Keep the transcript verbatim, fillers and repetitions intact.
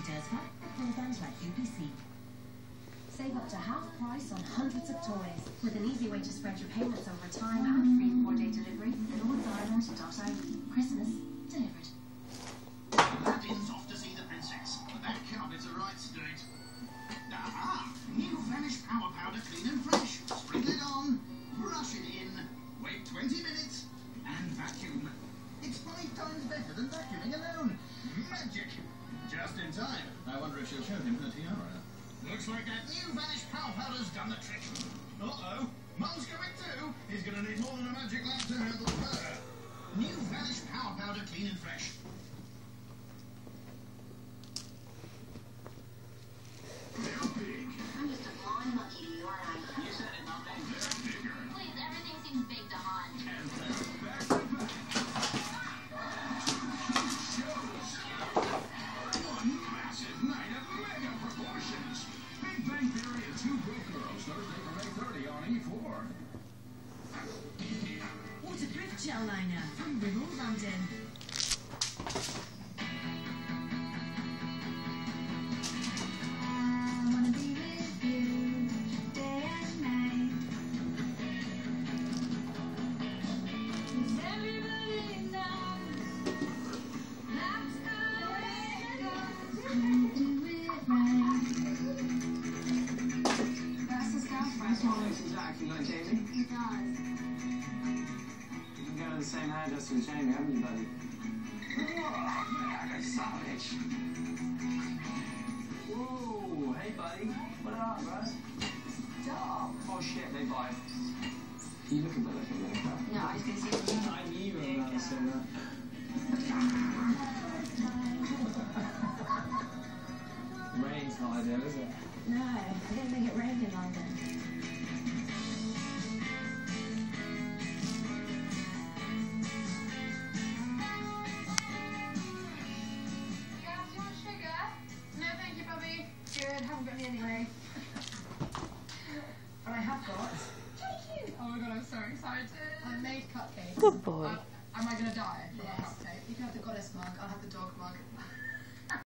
does that with programs like U P C. Save up to half price on hundreds of toys, with an easy way to spread your payments over time and free four-day delivery. Lord's Island dot I E. Christmas delivered. Aladdin's off to see the princess, but that carpet's a right to do it. Aha! New Vanish Power Powder Clean and Fresh. Sprinkle it on, brush it in, wait twenty minutes, and vacuum. It's five times better than vacuuming alone. Magic! Just in time. I wonder if she'll show him her tiara. Looks like that new Vanish Power Powder's done the trick. Uh-oh. Mum's coming too. He's going to need more than a magic lamp to handle her. New Vanish Power Powder Clean and Fresh. They're big. I'm just a blonde monkey to your eye. You said it, not big. They're bigger. Please, everything seems big to Han. And they're back to back. Shows. One massive night of mega proportions. Big Bang Theory and Two Broke Girls, Thursday from eight thirty on E four. Waterproof gel liner from Rimmel London. This one looks exactly like Jamie. It does. You've got the same hairdresser as Jamie, haven't you, buddy? Oh, mega savage. Whoa, hey, buddy. What up, bro? Stop. Oh, shit, they bite. You look a bit like a makeup. No, I was going to say it. I knew you were about to say that. Rain's not ideal, is it? No, I didn't think it rained in London. Haven't got any anyway. But I have got. Thank you. Oh my god, I'm so excited. I made cupcakes. Good boy. Uh, am I going to die? Yes. Cupcake. You can have the goddess mug, I'll have the dog mug.